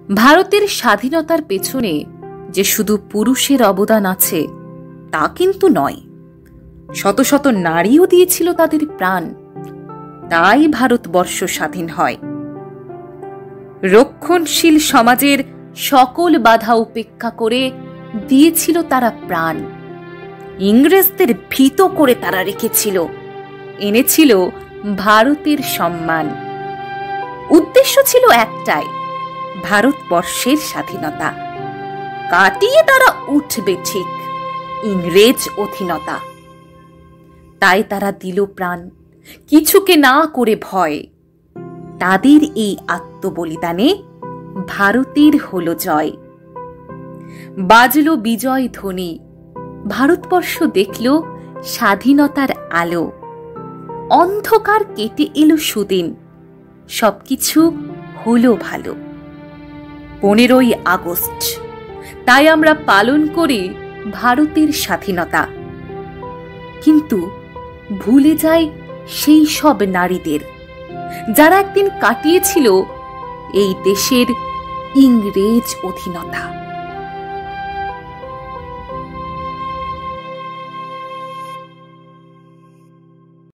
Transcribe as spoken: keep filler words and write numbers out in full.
ভারতের স্বাধীনতার পেছনে যে শুধু পুরুষের অবদান আছে তা কিন্তু নয়, শত শত নারীও দিয়েছিল তাদের প্রাণ। তাই ভারতবর্ষ স্বাধীন হয়। রক্ষণশীল সমাজের সকল বাধা উপেক্ষা করে দিয়েছিল তারা প্রাণ। ইংরেজদের ভীত করে তারা রেখেছিল, এনেছিল ভারতের সম্মান। উদ্দেশ্য ছিল একটাই, ভারতবর্ষের স্বাধীনতা। কাটিয়ে তারা উঠবে ঠিক ইংরেজ অধীনতা। তাই তারা দিল প্রাণ, কিছুকে না করে ভয়। তাদের এই আত্মবলিদানে ভারতের হলো জয়। বাজলো বিজয় ধ্বনি, ভারতবর্ষ দেখল স্বাধীনতার আলো। অন্ধকার কেটে এলো সুদিন, সবকিছু হলো ভালো। পনেরোই আগস্ট, তাই আমরা পালন করি ভারতের স্বাধীনতা। কিন্তু ভুলে যায় সেই সব নারীদের যারা একদিন কাটিয়েছিল এই দেশের ইংরেজ অধীনতা।